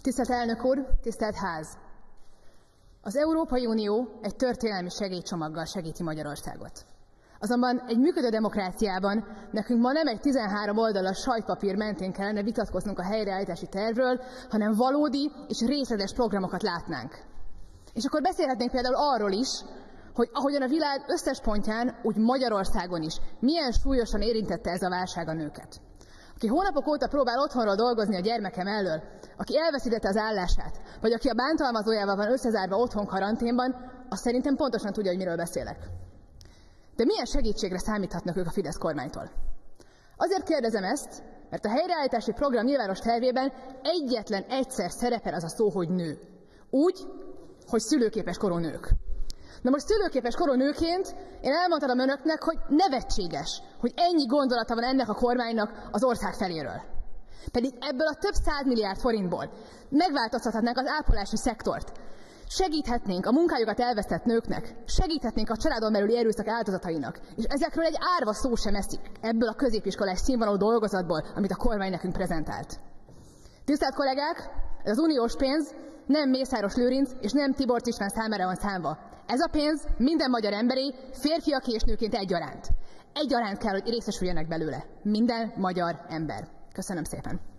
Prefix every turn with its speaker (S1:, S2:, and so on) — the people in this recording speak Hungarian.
S1: Tisztelt elnök úr, tisztelt ház! Az Európai Unió egy történelmi segélycsomaggal segíti Magyarországot. Azonban egy működő demokráciában nekünk ma nem egy 13 oldalas sajtpapír mentén kellene vitatkoznunk a helyreállítási tervről, hanem valódi és részletes programokat látnánk. És akkor beszélhetnénk például arról is, hogy ahogyan a világ összes pontján, úgy Magyarországon is milyen súlyosan érintette ez a válság a nőket. Aki hónapok óta próbál otthonról dolgozni a gyermeke mellől, aki elveszítette az állását, vagy aki a bántalmazójával van összezárva otthon karanténban, az szerintem pontosan tudja, hogy miről beszélek. De milyen segítségre számíthatnak ők a Fidesz kormánytól? Azért kérdezem ezt, mert a helyreállítási program nyilvános tervében egyetlen egyszer szerepel az a szó, hogy nő. Úgy, hogy szülőképes korú nők. Na most szülőképes korú nőként én elmondhatom önöknek, hogy nevetséges, hogy ennyi gondolata van ennek a kormánynak az ország feléről. Pedig ebből a több 100 milliárd forintból megváltoztathatnánk az ápolási szektort. Segíthetnénk a munkájukat elvesztett nőknek, segíthetnénk a családon belüli erőszak áldozatainak, és ezekről egy árva szó sem eszik ebből a középiskolás színvonalú dolgozatból, amit a kormány nekünk prezentált. Tisztelt kollégák, ez az uniós pénz nem Mészáros Lőrinc és nem Tiborcs István számára van számva. Ez a pénz minden magyar emberé, férfiaké és nőként egyaránt. Egyaránt kell, hogy részesüljenek belőle. Minden magyar ember. Köszönöm szépen.